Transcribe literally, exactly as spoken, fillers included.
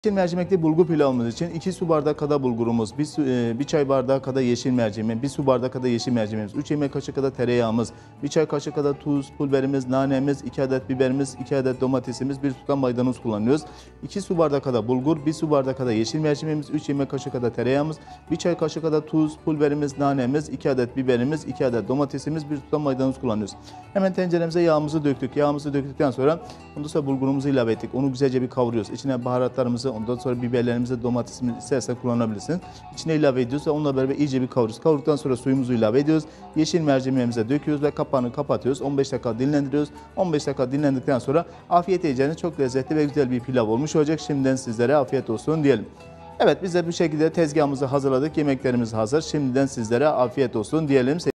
Yeşil mercimekli bulgur pilavımız için iki su bardağı kadar bulgurumuz, bir, su, e, bir çay bardağı kadar yeşil mercimek, bir su bardağı kadar yeşil mercimeğimiz, üç yemek kaşığı kadar tereyağımız, bir çay kaşığı kadar tuz, pulverimiz, nanemiz, iki adet biberimiz, iki adet domatesimiz, bir tutam maydanoz kullanıyoruz. iki su bardağı kadar bulgur, bir su bardağı kadar yeşil mercimeğimiz, üç yemek kaşığı kadar tereyağımız, bir çay kaşığı kadar tuz, pulverimiz, nanemiz, iki adet biberimiz, iki adet domatesimiz, bir tutam maydanoz kullanıyoruz. Hemen tenceremize yağımızı döktük. Yağımızı döktükten sonra ondan sonra bulgurumuzu ilave ettik. Onu güzelce bir kavuruyoruz. İçine baharatlarımızı, ondan sonra biberlerimizi, domatesimizi istersen kullanabilirsiniz. İçine ilave ediyoruz ve onunla beraber iyice bir kavuruyoruz. Kavurduktan sonra suyumuzu ilave ediyoruz. Yeşil mercimeğimize döküyoruz ve kapağını kapatıyoruz. on beş dakika dinlendiriyoruz. on beş dakika dinlendikten sonra afiyet yiyeceğiniz çok lezzetli ve güzel bir pilav olmuş olacak. Şimdiden sizlere afiyet olsun diyelim. Evet, biz de bu şekilde tezgahımızı hazırladık. Yemeklerimiz hazır. Şimdiden sizlere afiyet olsun diyelim.